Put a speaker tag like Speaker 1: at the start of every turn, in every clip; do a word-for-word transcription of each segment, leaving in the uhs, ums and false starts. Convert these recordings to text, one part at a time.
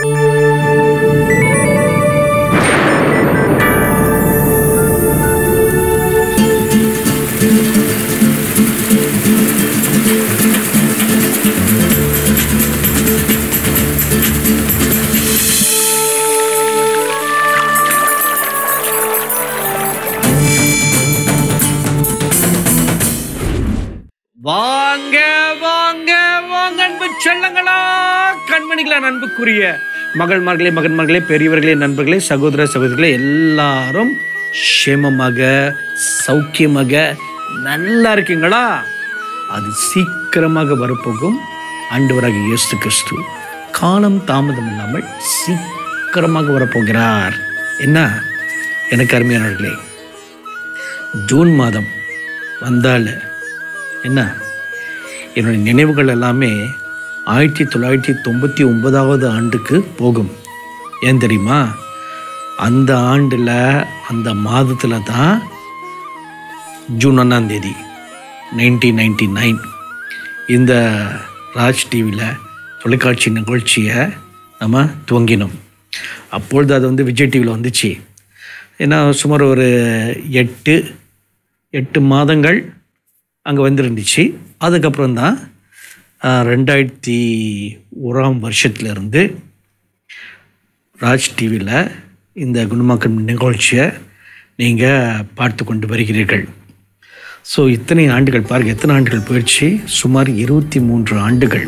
Speaker 1: வாங்க வாங்க வாங்க அன்பு செல்லங்களா, கண்மணிகளா, அன்புக்குரிய மகள்மார்களே, மகன்மார்களே, பெரியவர்களே, நண்பர்களே, சகோதர சகோதரிகளே, எல்லாரும் சேமமாக சௌக்கியமாக நல்லா இருக்கீங்களா? அது சீக்கிரமாக வரப்போகும் ஆண்டவராகிய இயேசு கிறிஸ்து காலம் தாமதம் இல்லாமல் சீக்கிரமாக வரப்போகிறார். என்ன எனக்கு அருமையானவர்களே, ஜூன் மாதம் வந்தால் என்ன, என்னுடைய நினைவுகள் எல்லாமே ஆயிரத்தி தொள்ளாயிரத்தி தொண்ணூற்றி ஒன்பதாவது ஆண்டுக்கு போகும். ஏன் தெரியுமா? அந்த ஆண்டில் அந்த மாதத்தில் தான் ஜூன் ஒன்றாம் தேதி நைன்டீன் நைன்டி நைன் இந்த ராஜ் டிவியில் தொலைக்காட்சி நிகழ்ச்சியை நம்ம துவங்கினோம். அப்பொழுது அது வந்து விஜய் டிவியில் வந்துச்சு. ஏன்னா சுமார் ஒரு எட்டு எட்டு மாதங்கள் அங்கே வந்துருந்துச்சு. அதுக்கப்புறம் தான் ரெண்டாயிரத்தி ஓராம் வருஷத்துலேருந்து ராஜ் டிவியில் இந்த குணமாக்கும் நிகழ்ச்சியை நீங்கள் பார்த்து கொண்டு வருகிறீர்கள். ஸோ இத்தனை ஆண்டுகள் பாருங்கள், எத்தனை ஆண்டுகள் போயிடுச்சு? சுமார் இருபத்தி மூன்று ஆண்டுகள்.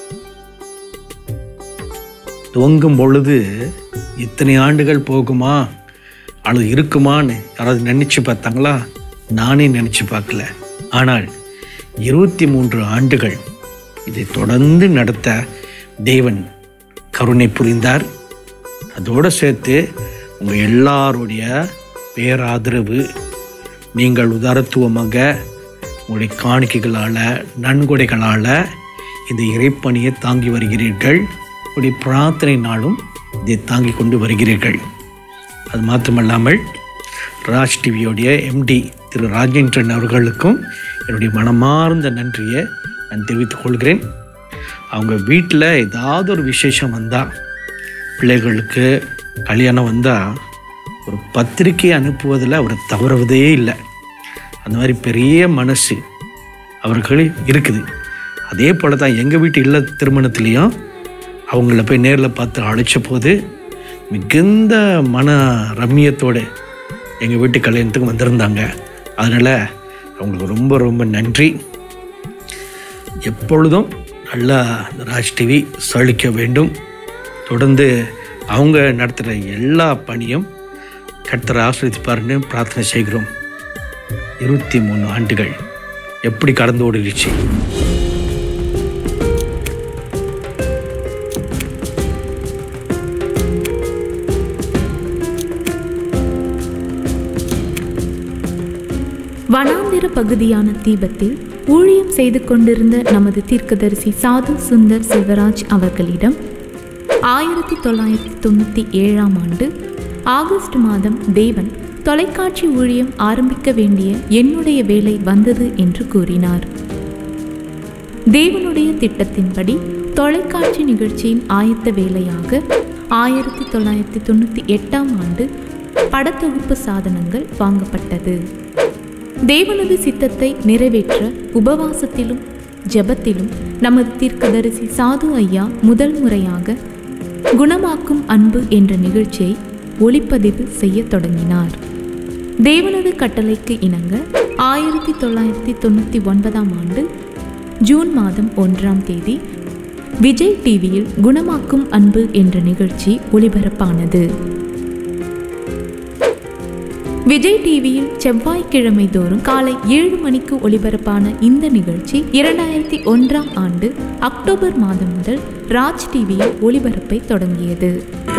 Speaker 1: துவங்கும் பொழுது இத்தனை ஆண்டுகள் போகுமா அல்லது இருக்குமான்னு யாராவது நினச்சி பார்த்தாங்களா? நானே நினச்சி பார்க்கல. ஆனால் இருபத்தி மூன்று ஆண்டுகள் இதை தொடர்ந்து நடத்த தேவன் கருணை புரிந்தார். அதோடு சேர்த்து உங்கள் எல்லாருடைய பேராதரவு, நீங்கள் உதாரத்துவமாக உங்களுடைய காணிக்கைகளால், நன்கொடைகளால் இந்த இறைப்பணியை தாங்கி வருகிறீர்கள். உங்களுடைய பிரார்த்தனை நாளும் இதை தாங்கி கொண்டு வருகிறீர்கள். அது மாத்திரமல்லாமல் ராஜ் டிவியோடைய எம்டி திரு ராஜேந்திரன் அவர்களுக்கும் என்னுடைய மனமார்ந்த நன்றியை நான் தெரிவித்துக் கொள்கிறேன். அவங்க வீட்டில் ஏதாவது ஒரு விசேஷம் வந்தால், பிள்ளைகளுக்கு கல்யாணம் வந்தால் ஒரு பத்திரிக்கை அனுப்புவதில் அவர் தவறுவதே இல்லை. அந்த மாதிரி பெரிய மனசு அவர்கள் இருக்குது. அதே போல் தான் எங்கள் வீட்டு இல்ல திருமணத்துலேயும் அவங்கள போய் நேரில் பார்த்து அழைச்ச போது மிகுந்த மன ரம்மியத்தோடு எங்கள் வீட்டு கல்யாணத்துக்கு வந்திருந்தாங்க. அதனால் அவங்களுக்கு ரொம்ப ரொம்ப நன்றி. எப்பொழுதும் நல்லா ராஜ் டிவி செழிக்க வேண்டும். தொடர்ந்து அவங்க நடத்துகிற எல்லா பணியும் கர்த்தர் ஆசீர்வதிப்பார்னு பிரார்த்தனை செய்கிறோம். இருபத்தி மூணு ஆண்டுகள் எப்படி கடந்து ஓடிடுச்சு.
Speaker 2: வனாந்திர பகுதியான தீபத்தில் ஊழியம் செய்து கொண்டிருந்த நமது தீர்க்கதரிசி சாது சுந்தர் செல்வராஜ் அவர்களிடம் ஆயிரத்தி தொள்ளாயிரத்தி தொண்ணூற்றி ஏழாம் ஆண்டு ஆகஸ்ட் மாதம் தேவன் தொலைக்காட்சி ஊழியம் ஆரம்பிக்க வேண்டிய என்னுடைய வேலை வந்தது என்று கூறினார். தேவனுடைய திட்டத்தின்படி தொலைக்காட்சி நிகழ்ச்சியின் ஆயத்த வேலையாக ஆயிரத்தி தொள்ளாயிரத்தி தொண்ணூற்றி எட்டாம் ஆண்டு படத்தொகுப்பு சாதனங்கள் வாங்கப்பட்டது. தேவனது சித்தத்தை நிறைவேற்ற உபவாசத்திலும் ஜெபத்திலும் நமது தீர்க்கதரிசி சாது ஐயா முதல் முறையாக குணமாக்கும் அன்பு என்ற நிகழ்ச்சியை ஒளிப்பதிவு செய்ய தொடங்கினார். தேவனது கட்டளைக்கு இணங்க ஆயிரத்தி தொள்ளாயிரத்தி தொண்ணூற்றி ஒன்பதாம் ஆண்டு ஜூன் மாதம் ஒன்றாம் தேதி விஜய் டிவியில் குணமாக்கும் அன்பு என்ற நிகழ்ச்சி ஒளிபரப்பானது. விஜய் டிவியில் செவ்வாய்க்கிழமை தோறும் காலை ஏழு மணிக்கு ஒளிபரப்பான இந்த நிகழ்ச்சி இரண்டாயிரத்தி ஒன்றாம் ஆண்டு அக்டோபர் மாதம் முதல் ராஜ் டிவியில் ஒளிபரப்பை தொடங்கியது.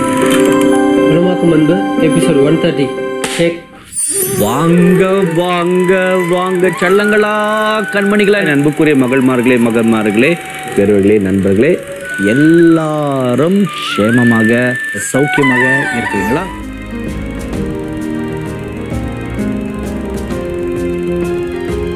Speaker 1: வாங்க வாங்க வாங்க செல்லங்களா, கண்மணிகளா, அன்புக்குரிய மகள்மார்களே, மகன்மார்களே, பெரியவர்களே, நண்பர்களே, எல்லாரும் சேமமாக சௌக்கியமாக இருக்கிறீங்களா?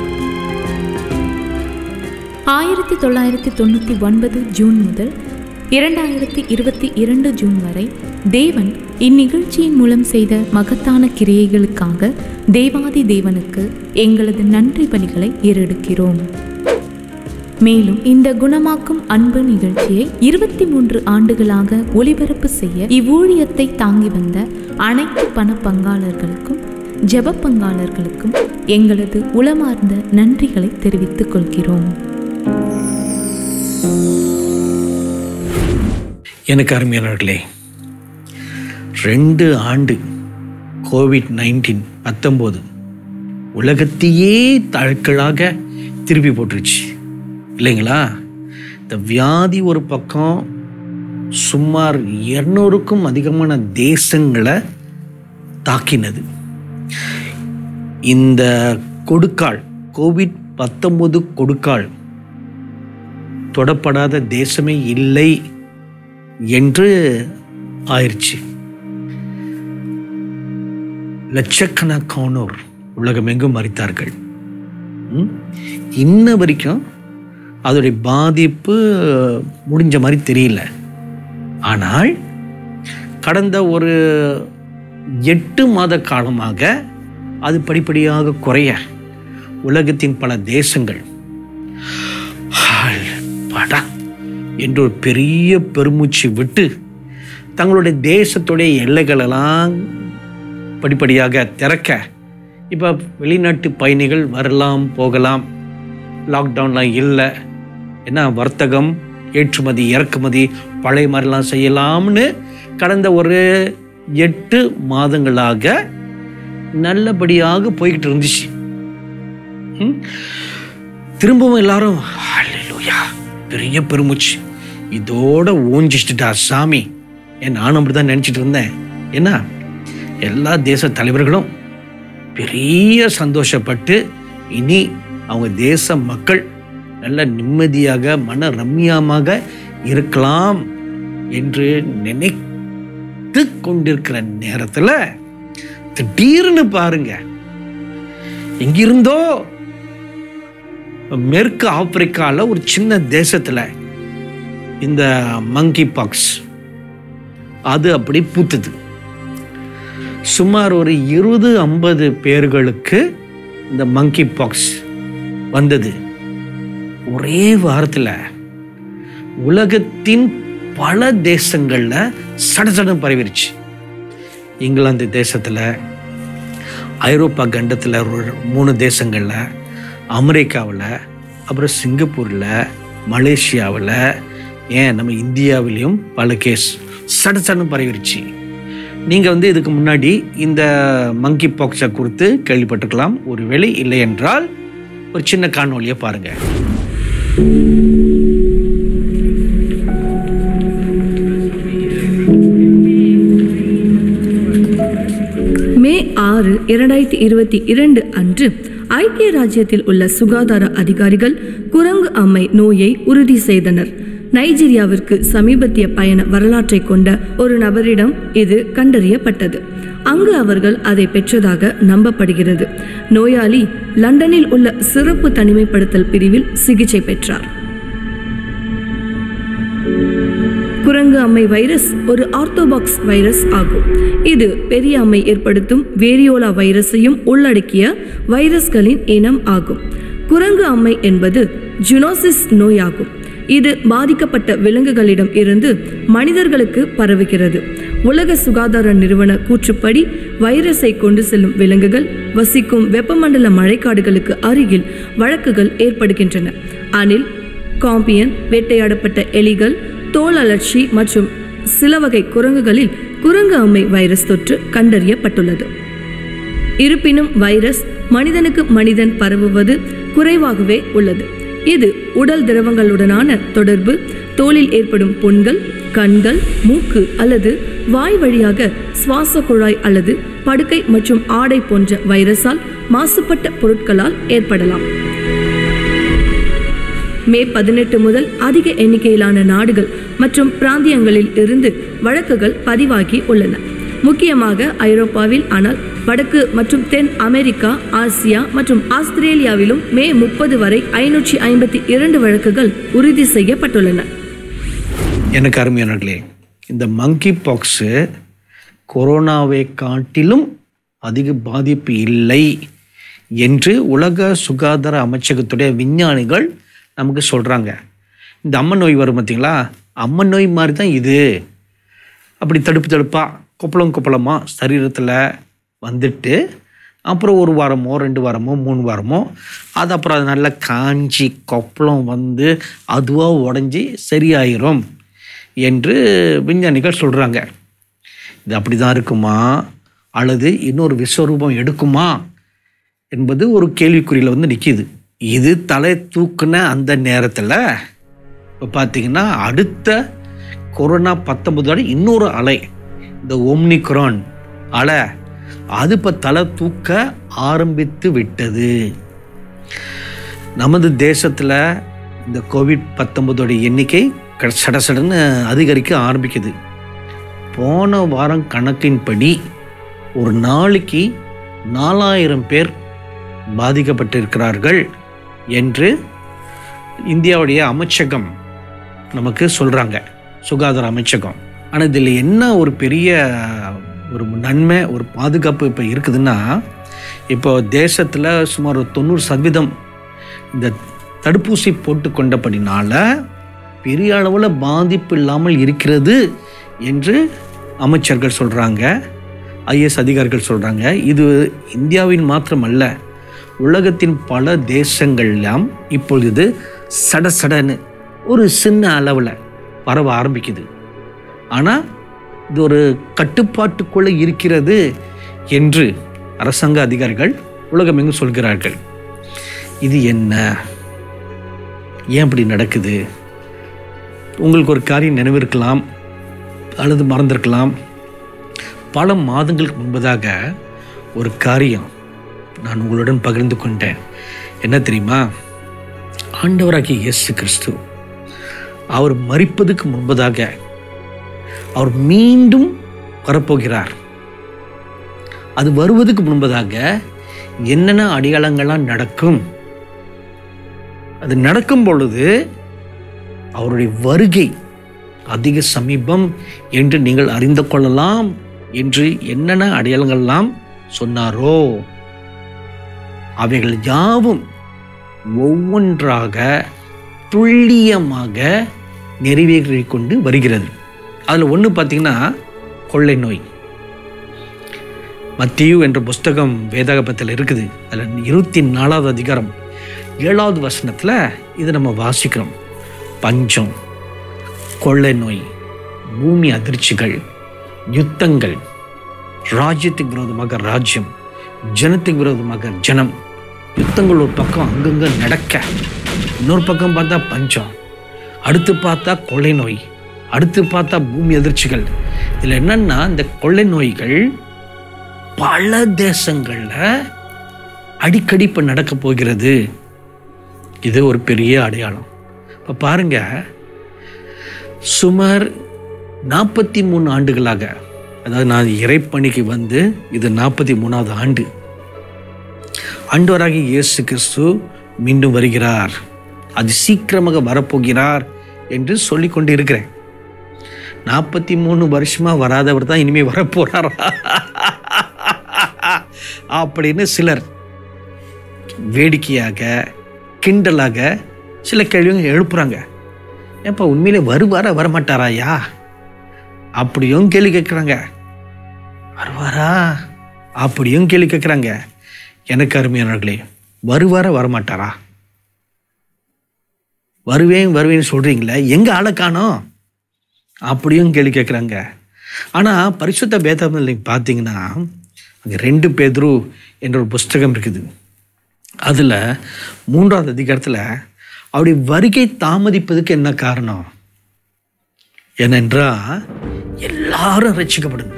Speaker 2: ஆயிரத்தி தொள்ளாயிரத்தி தொண்ணூற்றி ஒன்பது ஜூன் முதல் இரண்டாயிரத்தி இருபத்தி இரண்டு ஜூன் வரை தேவன் இந்நிகழ்ச்சியின் மூலம் செய்த மகத்தான கிரியைகளுக்காக தேவாதி தேவனுக்கு எங்களது நன்றி பலிகளை ஏறெடுக்கிறோம். மேலும் இந்த குணமாக்கும் அன்பு நிகழ்ச்சியை இருபத்தி மூன்று ஆண்டுகளாக ஒளிபரப்பு செய்ய இவ்வூழியத்தை தாங்கி வந்த அனைத்து பண பங்காளர்களுக்கும் ஜெப பங்காளர்களுக்கும் எங்களது உளமார்ந்த நன்றிகளை தெரிவித்துக் கொள்கிறோம்.
Speaker 1: எனக்கு அருமையானவர்களே, ரெண்டு ஆண்டு கோவிட் நைன்டீன் பத்தொம்போது உலகத்தையே தழுக்களாக திருப்பி போட்டுருச்சு இல்லைங்களா? இந்த வியாதி ஒரு பக்கம் சுமார் இருநூறுக்கும் அதிகமான தேசங்களை தாக்கினது. இந்த கொடுக்கால் கோவிட் பத்தொன்பது கொடுக்கால் தொடப்படாத தேசமே இல்லை என்று ஆயிடுச்சு. லட்சக்கணக்கானோர் உலகமெங்கும் மரித்தார்கள். இன்ன வரைக்கும் அதோடைய பாதிப்பு முடிஞ்ச மாதிரி தெரியல. ஆனால் கடந்த ஒரு எட்டு மாத காலமாக அது படிப்படியாக குறைய உலகத்தின் பல தேசங்கள் படா என்று ஒரு பெரிய பெருமூச்சு விட்டு தங்களுடைய தேசத்துடைய எல்லைகளெல்லாம் படிப்படியாக திறக்க இப்போ வெளிநாட்டு பயணிகள் வரலாம் போகலாம், லாக்டவுன்லாம் இல்லை, என்ன வர்த்தகம் ஏற்றுமதி இறக்குமதி பழைய மாதிரிலாம் செய்யலாம்னு கடந்த ஒரு எட்டு மாதங்களாக நல்லபடியாக போய்கிட்டு இருந்துச்சு. திரும்பவும் எல்லாரும் ஹல்லேலூயா பெரிய பெருமூச்சு இதோட ஊஞ்சிச்சுட்டா சாமி, என் நானும் அப்படிதான் நினைச்சிட்டு இருந்தேன். ஏன்னா எல்லா தேச தலைவர்களும் பெரிய சந்தோஷப்பட்டு இனி அவங்க தேச மக்கள் நல்ல நிம்மதியாக மன ரம்மியமாக இருக்கலாம் என்று நினைத்து கொண்டிருக்கிற நேரத்தில் திடீர்னு பாருங்க, எங்கிருந்தோ மேற்கு ஆப்பிரிக்கால ஒரு சின்ன தேசத்துல இந்த மங்கி பாக்ஸ் அது அப்படி பூத்துது. சுமார் ஒரு இருபது ஐம்பது பேர்களுக்கு இந்த மங்கி பாக்ஸ் வந்தது. ஒரே வாரத்துல உலகத்தின் பல தேசங்கள்ல சடசடம் பரவிருச்சு. இங்கிலாந்து தேசத்துல, ஐரோப்பா கண்டத்துல ஒரு மூணு தேசங்கள்ல, அமெரிக்காவில், அப்புறம் சிங்கப்பூரில், மலேசியாவில், ஏன் நம்ம இந்தியாவிலையும் பல கேஸ் சடசடம் பரவிருச்சு. நீங்கள் வந்து இதுக்கு முன்னாடி இந்த மங்கி பாக்ஸை குறித்து கேள்விப்பட்டிருக்கலாம். ஒரு வேளை இல்லை என்றால் ஒரு சின்ன காணொலியை பாருங்க.
Speaker 3: மே ஆறு இரண்டாயிரத்தி இருபத்தி இரண்டு அன்று ஐக்கிய ராஜ்யத்தில் உள்ள சுகாதார அதிகாரிகள் குரங்கு அம்மை நோயை உறுதி செய்தனர். நைஜீரியாவிற்கு சமீபத்திய பயண வரலாற்றை கொண்ட ஒரு நபரிடம் இது கண்டறியப்பட்டது. அங்கு அவர்கள் அதை பெற்றதாக நம்பப்படுகிறது. நோயாளி லண்டனில் உள்ள சிறப்பு தனிமைப்படுத்தல் பிரிவில் சிகிச்சை பெற்றார். குரங்கு அம்மை வைரஸ் ஒரு ஆர்த்தோபாக்ஸ் வைரஸ் ஆகும். இது பெரிய அம்மை ஏற்படுத்தும் வேரியோலா வைரஸையும் உள்ளடக்கிய வைரஸ்களின் இனம் ஆகும். குரங்கு அம்மை என்பது ஜூனோசிஸ் நோயாகும். இது பாதிக்கப்பட்ட விலங்குகளிடம் இருந்து மனிதர்களுக்கு பரவுகிறது. உலக சுகாதார நிறுவன கூற்றுப்படி வைரஸை கொண்டு செல்லும் விலங்குகள் வசிக்கும் வெப்பமண்டல மழைக்காடுகளுக்கு அருகில் வழக்குகள் ஏற்படுகின்றன. அணில், காம்பியன், வேட்டையாடப்பட்ட எலிகள், தோல் அலர்ச்சி மற்றும் சில வகை குரங்குகளில் குரங்கு அம்மை வைரஸ் தொற்று கண்டறியப்பட்டுள்ளது. இருப்பினும் வைரஸ் மனிதனுக்கு மனிதன் பரவுவது குறைவாகவே உள்ளது. இது உடல் திரவங்களுடனான தொடர்பு, தோலில் ஏற்படும் புண்கள், கண்கள், மூக்கு அல்லது வாய் வழியாக சுவாச குழாய் அல்லது படுக்கை மற்றும் ஆடை போன்ற வைரஸால் மாசுபட்ட பொருட்களால் ஏற்படலாம். மே பதினெட்டு முதல் அதிக எண்ணிக்கையிலான நாடுகள் மற்றும் பிராந்தியங்களில் இருந்து வழக்குகள் பதிவாகி உள்ளன. முக்கியமாக ஐரோப்பாவில், ஆனால் வடக்கு மற்றும் தென் அமெரிக்கா, ஆசியா மற்றும் ஆஸ்திரேலியாவிலும் மே முப்பது வரை ஐநூற்றி ஐம்பத்தி இரண்டு வழக்குகள் உறுதி செய்யப்பட்டுள்ளன.
Speaker 1: எனக்கு அருமையானவர்களே, இந்த மங்கி பாக்ஸு கொரோனாவை காட்டிலும் அதிக பாதிப்பு இல்லை என்று உலக சுகாதார அமைச்சகத்துடைய விஞ்ஞானிகள் நமக்கு சொல்கிறாங்க. இந்த அம்மன் நோய் வரும் பார்த்தீங்களா, அம்மன் நோய் மாதிரி தான் இது. அப்படி தடுப்பு தடுப்பாக கொப்பளம் கொப்பளமாக சரீரத்தில் வந்துட்டு அப்புறம் ஒரு வாரமோ ரெண்டு வாரமோ மூணு வாரமோ அது அப்புறம் அது நல்லா காஞ்சி கொப்பளம் வந்து அதுவாக உடஞ்சி சரியாயிரும் என்று விஞ்ஞானிகள் சொல்கிறாங்க. இது அப்படி தான் இருக்குமா அல்லது இன்னொரு விஸ்வரூபம் எடுக்குமா என்பது ஒரு கேள்விக்குறியில் வந்து நிற்கிது. இது தலை தூக்குன அந்த நேரத்தில் இப்போ பார்த்திங்கன்னா அடுத்த கொரோனா பத்தொன்பதோட இன்னொரு அலை, இந்த ஒம்னிக்ரான் அலை, அது இப்போ தலை தூக்க ஆரம்பித்து விட்டது. நமது தேசத்தில் இந்த கோவிட் பத்தொன்பதோட எண்ணிக்கை சட சடன்னு அதிகரிக்க ஆரம்பிக்குது. போன வாரம் கணக்கின்படி ஒரு நாளைக்கு நாலாயிரம் பேர் பாதிக்கப்பட்டிருக்கிறார்கள் என்று இந்தியாவுடைய அமைச்சகம் நமக்கு சொல்கிறாங்க, சுகாதார அமைச்சகம். ஆனால் இதில் என்ன ஒரு பெரிய ஒரு நன்மை, ஒரு பாதுகாப்பு இப்போ இருக்குதுன்னா, இப்போ தேசத்தில் சுமார் ஒரு தொண்ணூறு சதவீதம் இந்த தடுப்பூசி போட்டு கொண்டபடினால பெரிய அளவில் பாதிப்பு இல்லாமல் இருக்கிறது என்று அமைச்சர்கள் சொல்கிறாங்க, ஐஏஎஸ் அதிகாரிகள் சொல்கிறாங்க. இது இந்தியாவின் மாத்திரமல்ல, உலகத்தின் பல தேசங்கள்லாம் இப்பொழுது சட சடன்னு ஒரு சின்ன அளவில் பரவ ஆரம்பிக்குது. ஆனால் இது ஒரு கட்டுப்பாட்டுக்குள்ளே இருக்கிறது என்று அரசாங்க அதிகாரிகள் உலகமெங்கும் சொல்கிறார்கள். இது என்ன, ஏன் அப்படி நடக்குது? உங்களுக்கு ஒரு காரியம் நினைவிருக்கலாம் அல்லது மறந்திருக்கலாம். பல மாதங்களுக்கு முன்பதாக ஒரு காரியம் நான் உங்களுடன் பகிர்ந்து கொண்டேன். என்ன தெரியுமா? ஆண்டவராகிய இயேசு கிறிஸ்து அவர் மரிப்பதுக்கு முன்பதாக அவர் மீண்டும் வரப்போகிறார். அது வருவதற்கு முன்பதாக என்னென்ன அடையாளங்கள்லாம் நடக்கும், அது நடக்கும் பொழுது அவருடைய வருகை அதிக சமீபம் என்று நீங்கள் அறிந்து கொள்ளலாம் என்று என்னென்ன அடையாளங்கள்லாம் சொன்னாரோ அவைகள் யாவும் ஒவ்வொன்றாக துல்லியமாக நிறைவேறி கொண்டு வருகிறது. அதில் ஒன்று பார்த்தீங்கன்னா கொள்ளை நோய். மத்தேயு என்ற புஸ்தகம் வேதாகமத்தில் இருக்குது. அதில் இருபத்தி நாலாவது அதிகாரம் ஏழாவது வசனத்தில் இதை நம்ம வாசிக்கிறோம். பஞ்சம், கொள்ளை நோய், பூமி அதிர்ச்சிகள், யுத்தங்கள், ராஜ்யத்துக்கு விரோதமாக ராஜ்யம், ஜனத்துக்கு விரோதமாக ஜனம். யுத்தங்கள் ஒரு பக்கம் அங்கங்கே நடக்க, இன்னொரு பக்கம் பார்த்தா பஞ்சம், அடுத்து பார்த்தா கொள்ளை நோய், அடுத்து பார்த்தா பூமி அதிர்ச்சிகள். இதில் என்னன்னா இந்த கொள்ளை நோய்கள் பல தேசங்களில் அடிக்கடி இப்போ நடக்க போகிறது. இது ஒரு பெரிய அடையாளம். இப்போ பாருங்க, சுமார் நாற்பத்தி மூணு ஆண்டுகளாக, அதாவது நான் இறைப்பணிக்கு வந்து இது நாற்பத்தி மூணாவது ஆண்டு, ஆண்டவராகிய இயேசு கிறிஸ்து மீண்டும் வருகிறார், அது சீக்கிரமாக வரப்போகிறார் என்று சொல்லி கொண்டு இருக்கிறேன். நாற்பத்தி மூணு வருஷமா வராதவர் தான் இனிமேல் வரப்போறாரா அப்படின்னு சிலர் வேடிக்கையாக கிண்டலாக சில கேள்விங்க எழுப்புறாங்க. ஏப்பா உண்மையிலே வருவாரா வரமாட்டாராயா அப்படியும் கேள்வி கேட்குறாங்க. வருவாரா அப்படியும் கேள்வி கேட்குறாங்க. எனக்கு அருமையானவர்களே, வருவாரா வரமாட்டாரா? வருவேன் வருவேன்னு சொல்கிறீங்களே, எங்கே ஆளை காணோம் அப்படியும் கேள்வி கேட்குறாங்க. ஆனால் பரிசுத்த வேதாகமத்தில் பார்த்தீங்கன்னா அங்கே ரெண்டு பேதுரு என்ற ஒரு புஸ்தகம் இருக்குது. அதில் மூன்றாவது அதிகாரத்தில் அவருடைய வருகை தாமதிப்பதுக்கு என்ன காரணம்? ஏனென்றால் எல்லாரும் ரட்சிக்கப்படணும்,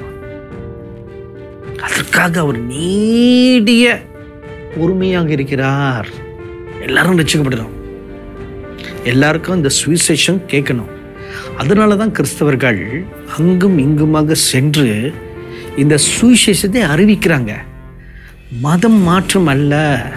Speaker 1: அதற்காக அவர் நீடிய பொறுமையாக இருக்கிறார். எல்லாரும் ரட்சிக்கப்படணும், எல்லாருக்கும் இந்த சுவிசேஷம் கேட்கணும். அதனால தான் கிறிஸ்தவர்கள் அங்கும் இங்குமாக சென்று இந்த சுவிசேஷத்தை அறிவிக்கிறாங்க. மதம் மாற்றம் அல்ல.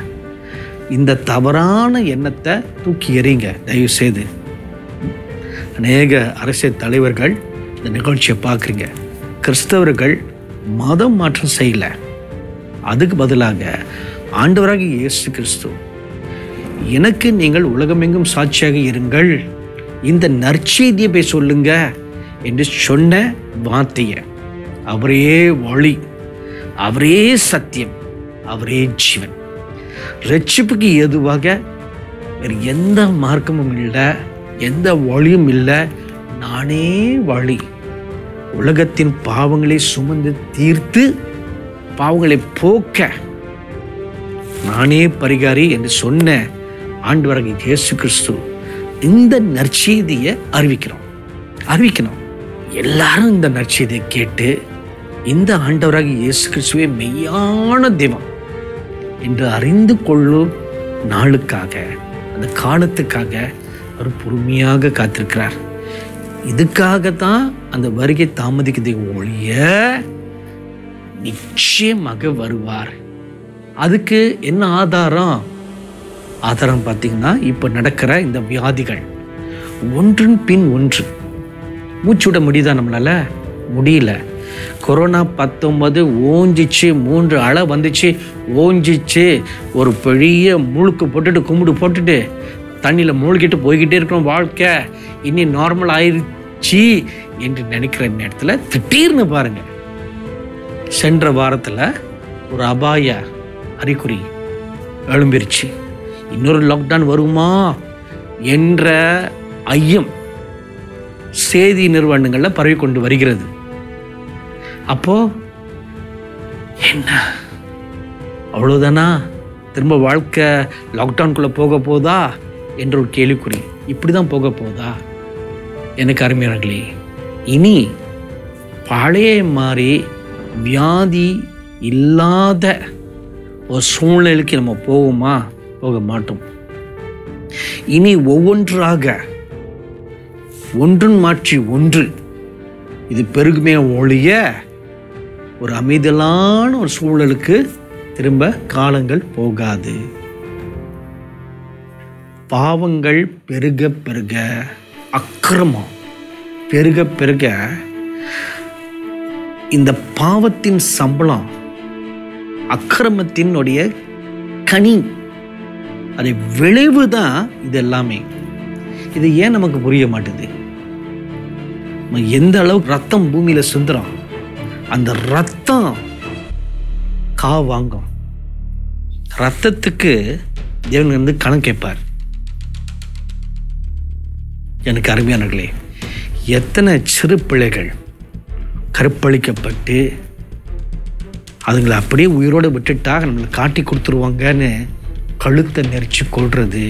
Speaker 1: இந்த தவறான எண்ணத்தை தூக்கி எறிங்க தயவு செய்து. அநேக அரசியல் தலைவர்கள் இந்த நிகழ்ச்சியை பார்க்குறீங்க. கிறிஸ்தவர்கள் மதம் மாற்றம் செய்யலை, அதுக்கு பதிலாக ஆண்டவராக இயேசு கிறிஸ்து எனக்கு நீங்கள் உலகமெங்கும் சாட்சியாக இருங்கள், இந்த நற்செய்தியை போய் சொல்லுங்க என்று சொன்ன வார்த்தையை, அவரே வழி, அவரே சத்தியம், அவரே ஜீவன், ரட்சிப்புக்கு ஏதுவாக வேறு எந்த மார்க்கமும் இல்லை, எந்த வழியும் இல்லை, நானே வழி, உலகத்தின் பாவங்களை சுமந்து தீர்த்து பாவங்களை போக்க நானே பரிகாரி என்று சொன்ன ஆண்டவராகிய இயேசு கிறிஸ்து இந்த நற்செய்தியை அறிவிக்கிறோம் அறிவிக்கணும் எல்லாரும் இந்த நற்செய்தியை கேட்டு இந்த ஆண்டவராகிய இயேசு கிறிஸ்துவே மெய்யான தெய்வம் என்று அறிந்து கொள்ளும் நாளுக்காக, அந்த காலத்துக்காக அவர் பொறுமையாக காத்திருக்கிறார். இதுக்காகத்தான் அந்த வருகை தாமதிக்குதை ஒழிய நிச்சயமாக வருவார். அதுக்கு என்ன ஆதாரம்? ஆதாரம் பார்த்தீங்கன்னா இப்போ நடக்கிற இந்த வியாதிகள் ஒன்றின் பின் ஒன்று. மூச்சு விட முடியுதா நம்மளால? முடியல. கொரோனா பத்தொன்பது ஓஞ்சிச்சு, மூன்று அலை வந்துச்சு, ஓஞ்சிச்சு, ஒரு பெரிய முழுக்கு போட்டுட்டு கும்பிடு போட்டுட்டு தண்ணியில் மூழ்கிட்டு போய்கிட்டே இருக்கிறோம். வாழ்க்கை இனி நார்மல் ஆயிடுச்சு என்று நினைக்கிற நேரத்தில் திடீர்னு பாருங்க, சென்ற வாரத்தில் ஒரு அபாய அறிகுறி எழும்பிருச்சு. இன்னொரு லாக்டவுன் வருமா என்ற ஐயம் செய்தி நிறுவனங்களில் பரவி கொண்டு வருகிறது. அப்போ என்ன, அவ்வளோதானா? திரும்ப வாழ்க்கை லாக்டவுனுக்குள்ளே போக போதா என்ற ஒரு கேள்விக்குறி. இப்படி தான் போக போதா? எனக்கு அருமையானங்களே, இனி பழைய மாதிரி வியாதி இல்லாத ஒரு சூழ்நிலைக்கு நம்ம போவோமா? போக மாட்டோம். இனி ஒவ்வொன்றாக ஒன்றும் மாற்றி ஒன்று இது பெருகுமே ஒழிய ஒரு அமைதலான ஒரு சூழலுக்கு திரும்ப காலங்கள் போகாது. பாவங்கள் பெருக பெருக, அக்கிரமம் பெருக பெருக, இந்த பாவத்தின் சம்பளம், அக்கிரமத்தினுடைய கனி, அதை விளைவு தான் இது எல்லாமே. இது ஏன் நமக்கு புரிய மாட்டுது? எந்த அளவுக்கு ரத்தம் பூமியில சிந்துறோம், அந்த ரத்தம் கா வாங்கும். ரத்தத்துக்கு தேவன் வந்து கணக்கு கேட்பார். எனக்கு அருமையானவர்களே, எத்தனை சிறு பிள்ளைகள் கற்பழிக்கப்பட்டு அதுங்களை அப்படியே உயிரோடு விட்டுட்டா நம்மளை காட்டி கொடுத்துருவாங்கன்னு கழுத்தை நெரிச்சு கொள்றது,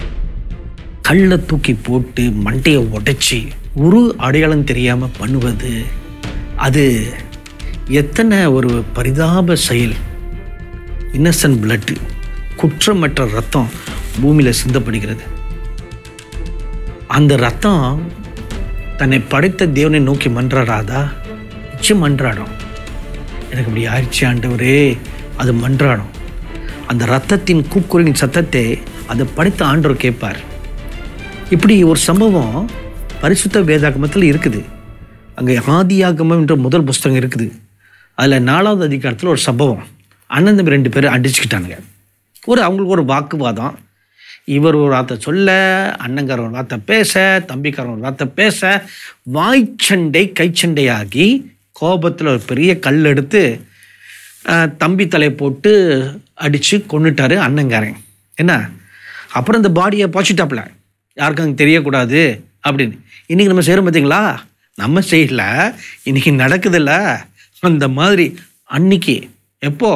Speaker 1: கல்லை தூக்கி போட்டு மண்டையை உடைச்சி ஒரு அடையாளம் தெரியாமல் பண்ணுவது, அது எத்தனை ஒரு பரிதாப செயல். இன்னசென்ட் பிளட்டு, குற்றமற்ற ரத்தம் பூமியில் சிந்தப்படுகிறது. அந்த ரத்தம் தன்னை படைத்த தேவனை நோக்கி மன்றாடாதா? நிச்சயம் மன்றாடும். எனக்கு இப்படி ஆயிடுச்சு ஆண்டவரே, அது மன்றாடும். அந்த ரத்தத்தின் கூக்குரலின் சத்தத்தை அதை படைத்த ஆண்டவர் கேட்பார். இப்படி ஒரு சம்பவம் பரிசுத்த வேதாகமத்தில் இருக்குது. அங்கே ஆதியாகமம் என்ற முதல் புஸ்தகம் இருக்குது. அதில் நாலாவது அதிகாரத்தில் ஒரு சம்பவம். அண்ணன் தம்பி ரெண்டு பேரும் அடிச்சுக்கிட்டானுங்க. ஒரு அவங்களுக்கு ஒரு வாக்குவாதம். இவர் ஒரு வார்த்தை சொல்ல, அண்ணங்காரன் ஒரு வார்த்தை பேச, தம்பிக்காரன் ஒரு வார்த்தை பேச, வாய்ச்சண்டை கைச்சண்டையாகி கோபத்தில் ஒரு பெரிய கல் எடுத்து தம்பி தலையை போட்டு அடித்து கொண்டுட்டாரு அண்ணங்காரன். என்ன, அப்புறம் இந்த பாடியை பாய்ச்சிட்டாப்புல, யாருக்கும் அங்கே தெரியக்கூடாது அப்படின்னு. இன்றைக்கி நம்ம செய்கிறோம் பார்த்தீங்களா? நம்ம செய்யல, இன்றைக்கி நடக்குதில்ல அந்த மாதிரி. அன்னைக்கு எப்போ?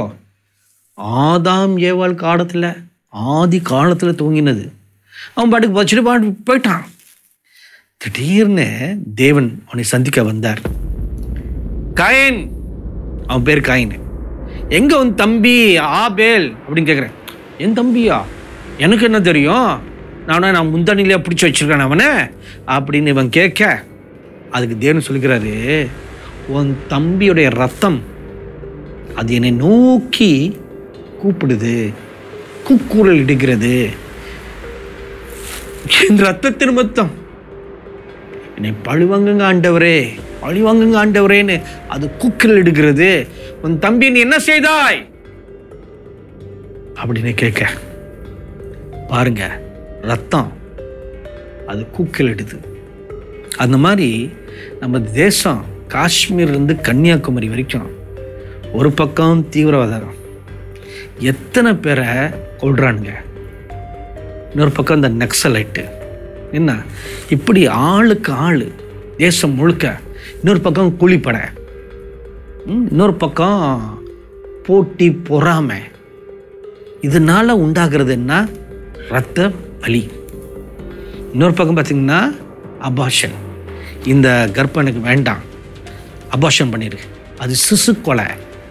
Speaker 1: ஆதாம் ஏவாள் காலத்தில், ஆதி காலத்தில் தூங்கினது. அவன் பாட்டுக்கு வச்சுட்டு பாட்டு போயிட்டான். திடீர்னு தேவன் அவனை சந்திக்க வந்தார். காயின், அவன் பேர் காயின். எங்க உன் தம்பி ஆபேல் அப்படின்னு கேட்குறேன். என் தம்பியா? எனக்கு என்ன தெரியும், நானே நான் முந்தானிலே பிடிச்சி வச்சிருக்கேன் அவனை அப்படின்னு இவன் கேட்க, அதுக்கு தேவன் சொல்லிக்கிறாரு, உன் தம்பியுடைய ரத்தம் அது என்னை நோக்கி கூப்பிடுது, கூக்குரல் இடுகிறது. என் ரத்தத்தின் மொத்தம் என்னை பழிவாங்குங்க ஆண்டவரே, பழிவாங்குங்க ஆண்டவரேன்னு அது கூக்கில் எடுக்கிறது. உன் தம்பி நீ என்ன செய்தாய் அப்படின்னு கேட்க பாருங்க, ரத்தம் அது கூக்கில் எடுது. அந்த மாதிரி நம்ம தேசம் காஷ்மீர்லேருந்து கன்னியாகுமரி வரைக்கும் ஒரு பக்கம் தீவிரவாதம், எத்தனை பேரை கொள்றானுங்க. இன்னொரு பக்கம் இந்த நக்சலைட்டு என்ன, இப்படி ஆளுக்கு ஆள் தேசம் முழுக்க. இன்னொரு பக்கம் கூலிப்படை, இன்னொரு பக்கம் போட்டி பொறாமை. இதனால உண்டாகிறது என்ன? இரத்த பலி. இன்னொரு பக்கம் பார்த்தீங்கன்னா அபார்ஷன். இந்த கர்ப்பம் எனக்கு வேண்டாம், அபார்ஷன் பண்ணிடு, அது சிசு கொலை.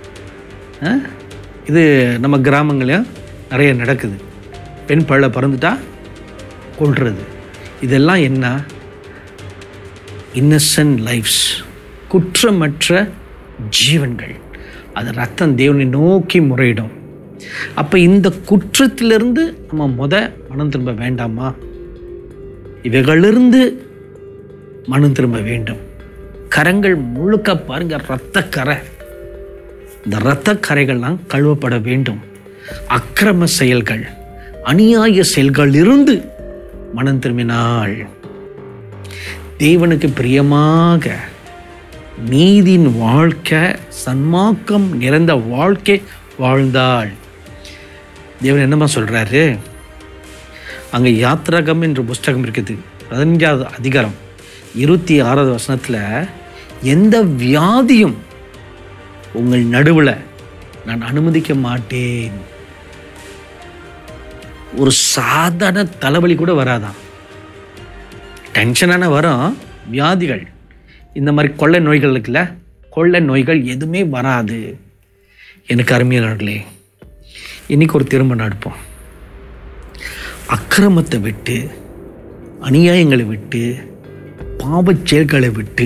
Speaker 1: இது நம்ம கிராமங்களையும் நிறைய நடக்குது. பெண் பழ பறந்துட்டா கொல்றது. இதெல்லாம் என்ன? இன்னசென்ட் லைஃப்ஸ், குற்றமற்ற ஜீவன்கள். அது ரத்தம் தேவனை நோக்கி முறையிடும். அப்போ இந்த குற்றத்திலிருந்து நம்ம முத மனம் திரும்ப வேண்டாமா? இவைகளிலிருந்து மனம் திரும்ப வேண்டும். கரங்கள் முழுக்க பாருங்க இரத்த கரை. இந்த இரத்த கரைகள்லாம் கழுவப்பட வேண்டும். அக்கிரம செயல்கள், அநியாய செயல்கள் இருந்து மனம் திரும்பினாள் தேவனுக்கு பிரியமாக நீதியின் வாழ்க்கை, சன்மார்க்கம் நிறைந்த வாழ்க்கை வாழ்ந்தாள். தேவன் என்னமா சொல்றாரு? அங்கே யாத்ராகம் என்ற புஸ்தகம் இருக்குது, பதினஞ்சாவது அதிகாரம் இருபத்தி ஆறாவது வசனத்தில், எந்த வியாதியும் உங்கள் நடுவில் நான் அனுமதிக்க மாட்டேன். ஒரு சாதாரண தலைவலி கூட வராதான், டென்ஷனான வரும் வியாதிகள். இந்த மாதிரி கொள்ளை நோய்கள் இருக்குல்ல, கொள்ளை நோய்கள் எதுவுமே வராது. எனக்கு அருமையானவர்களே, இன்னைக்கு ஒரு திரும்ப நடப்போம். அக்கிரமத்தை விட்டு, அநியாயங்களை விட்டு, பாவச் செயல்களை விட்டு,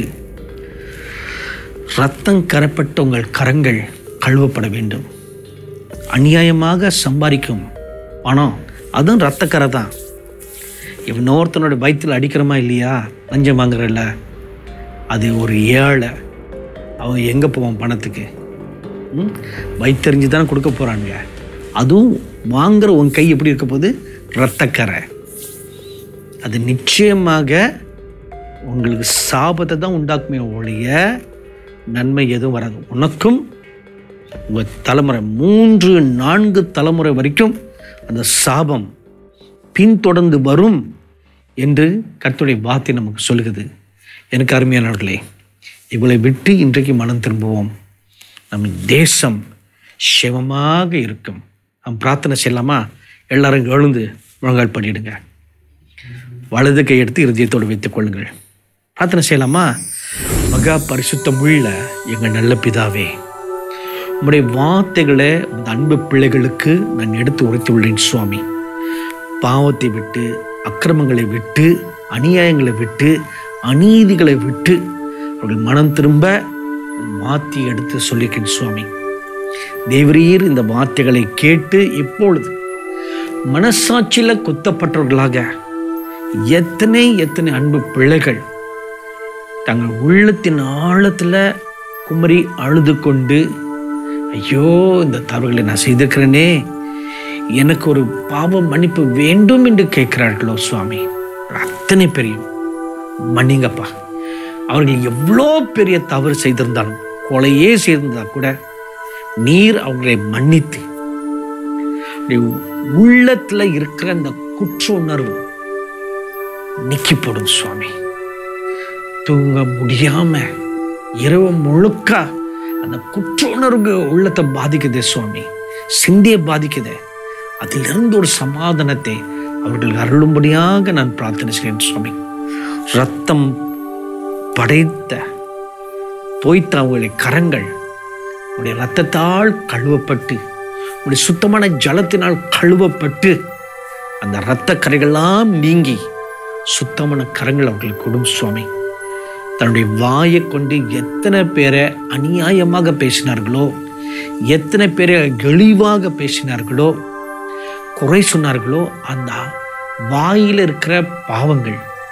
Speaker 1: இரத்தம் கரப்பட்ட உங்கள் கரங்கள் கழுவப்பட வேண்டும். அநியாயமாக சம்பாதிக்கும் பணம், அதுவும் இரத்தக்கரை தான். இன்னொருத்தனோட வயிற்றில் அடிக்கிறோமா இல்லையா, லஞ்சம் வாங்குறல, அது ஒரு ஏழை. அவன் எங்கே போவான் பணத்துக்கு? வயிற்றறிஞ்சு தானே கொடுக்க போகிறானுங்க. அதுவும் வாங்குற உன் கை எப்படி இருக்க போகுது? இரத்தக்கரை. அது நிச்சயமாக உங்களுக்கு சாபத்தை தான் உண்டாக்குமே ஒழிய நன்மை எதுவும் வராது. உனக்கும் உங்கள் தலைமுறை, மூன்று நான்கு தலைமுறை வரைக்கும் அந்த சாபம் பின்தொடர்ந்து வரும் என்று கர்த்தருடைய வார்த்தை நமக்கு சொல்லுகிறது. எனக்கு அருமையானவர்களே, இவளை விட்டு இன்றைக்கு மனம் திரும்புவோம். நம் தேசம் சிவமாக இருக்கும். நாம் பிரார்த்தனை செய்யலாமா? எல்லாரும் எழுந்து முழங்கால் பண்ணிடுங்க. வலது கை எடுத்து இருதயத்தோடு வைத்துக் கொள்ளுங்கள். பிரார்த்தனை செய்யலாமா? மகா பரிசுத்தமுள்ள எங்கள் நல்ல பிதாவே, உம்முடைய வார்த்தைகளை அந்த அன்பு பிள்ளைகளுக்கு நான் எடுத்து உரைத்து உள்ளேன் சுவாமி. பாவத்தை விட்டு, அக்கிரமங்களை விட்டு, அநியாயங்களை விட்டு, அநீதிகளை விட்டு அவர்கள் மனம் திரும்ப மாற்றி எடுத்து சொல்லியிருக்கேன் சுவாமி. தேவரீர் இந்த வார்த்தைகளை கேட்டு இப்பொழுது மனசாட்சியில் குத்தப்பட்டவர்களாக எத்தனை எத்தனை அன்பு பிள்ளைகள் தங்கள் உள்ளத்தின் ஆழத்தில் குமரி அழுது கொண்டு, ஐயோ இந்த தவறுகளை நான் செய்திருக்கிறேனே, எனக்கு ஒரு பாவ மன்னிப்பு வேண்டும் என்று கேட்கிறார்களோ சுவாமி. அத்தனை பெரிய மன்னிங்கப்பா. அவர்கள் எவ்வளோ பெரிய தவறு செய்திருந்தாலும், கொலையே செய்திருந்தா கூட நீர் அவங்களை மன்னித்து உள்ளத்துல இருக்கிற அந்த குற்ற உணர்வு நீக்கி போடும் சுவாமி. தூங்க முடியாம இரவு முழுக்க அந்த குற்ற உணர்வு உள்ளத்தை பாதிக்குதே சுவாமி, சிந்தியை பாதிக்குதே. அதிலிருந்து ஒரு சமாதானத்தை அவர்கள் அருளும்படியாக நான் பிரார்த்தனை செய்கிறேன் சுவாமி. ரத்தம் படைத்த தோய்த்த அவங்களுடைய கரங்கள் உடைய இரத்தத்தால் கழுவப்பட்டு, உடைய சுத்தமான ஜலத்தினால் கழுவப்பட்டு, அந்த இரத்த கரைகள்லாம் நீங்கி சுத்தமான கரங்கள் அவர்களுக்கு கொடும் சுவாமி. தன்னுடைய வாயை கொண்டு எத்தனை பேரை அநியாயமாக பேசினார்களோ, எத்தனை பேரை இழிவாக பேசினார்களோ, குறை சொன்னார்களோ, அந்த வாயில் இருக்கிற பாவங்கள்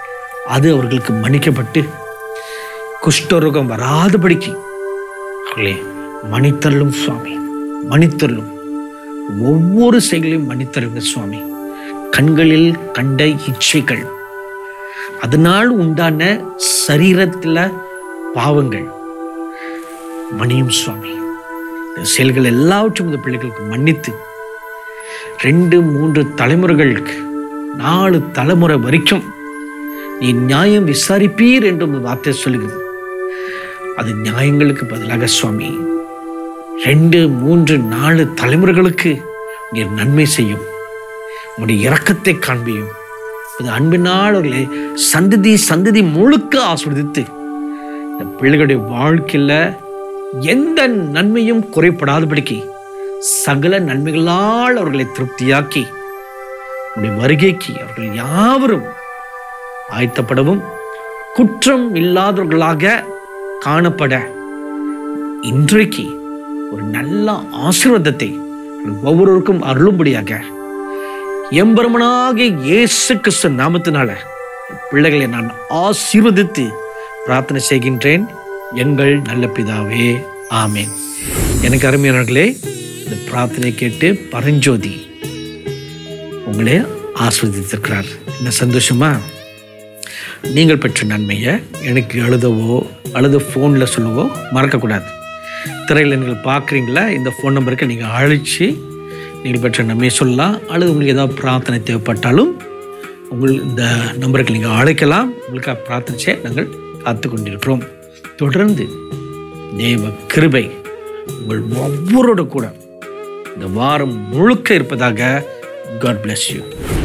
Speaker 1: அது அவர்களுக்கு மன்னிக்கப்பட்டு குஷ்டரோகம் வராதபடிக்கு அவர்களே மன்னித்தருளும் சுவாமி, மன்னித்தருளும். ஒவ்வொரு செயலையும் மன்னித்தருளுங்க சுவாமி. கண்களில் கண்ட இச்சைகள், அதனால் உண்டான சரீரத்தில் பாவங்கள் மன்னியும் சுவாமி. இந்த செயல்கள் எல்லாவற்றும் இந்த பிள்ளைகளுக்கு மன்னித்து ரெண்டு மூன்று தலைமுறைகளுக்கு நாலு தலைமுறை வரைக்கும் நீ நியாயம் விசாரிப்பீர் என்று வார்த்தை சொல்லுகிறது. அது நியாயங்களுக்கு பதிலாக சுவாமி ரெண்டு மூன்று நாலு தலைமுறைகளுக்கு நீர் நன்மை செய்யும். உங்களுடைய இரக்கத்தை காண்பியும். அது அன்பினால் அவர்களை சந்ததி சந்ததி முழுக்க ஆஸ்வதித்து இந்த பிள்ளைகளுடைய வாழ்க்கையில எந்த நன்மையும் குறைபடாதபடிக்கு சகல நன்மைகளால் அவர்களை திருப்தியாக்கி உடைய வருகைக்கு அவர்கள் யாவரும் ஆயத்தப்படவும் குற்றம் இல்லாதவர்களாக காணப்பட இன்றைக்கு ஒரு நல்ல ஆசீர்வாதத்தை ஒவ்வொருவருக்கும் அருளும்படியாக எம்பெருமானாகிய இயேசு கிறிஸ்து நாமத்தினால பிள்ளைகளை நான் ஆசீர்வதித்து பிரார்த்தனை செய்கின்றேன். எங்கள் நல்ல பிதாவே, ஆமேன். எனக்கு அருமையானவர்களே, இந்த பிரார்த்தனை கேட்டு பரஞ்சோதி உங்களே ஆசீர்வதித்திருக்கிறார். என்ன சந்தோஷமா? நீங்கள் பெற்ற நன்மையை எனக்கு எழுதவோ அல்லது ஃபோனில் சொல்லவோ மறக்கக்கூடாது. திரையில் நீங்கள் பார்க்குறீங்களா, இந்த ஃபோன் நம்பருக்கு நீங்கள் அழைச்சி நீங்கள் பெற்ற நன்மையை சொல்லலாம். அல்லது உங்களுக்கு ஏதாவது பிரார்த்தனை தேவைப்பட்டாலும் உங்கள் இந்த நம்பருக்கு நீங்கள் அழைக்கலாம். உங்களுக்கு பிரார்த்தனை செய்ய நாங்கள் காத்து கொண்டிருக்கிறோம். தொடர்ந்து தேவ கிருபை உங்கள் ஒவ்வொருட கூட இந்த வாரம் முழுக்க இருப்பதாக. God bless you.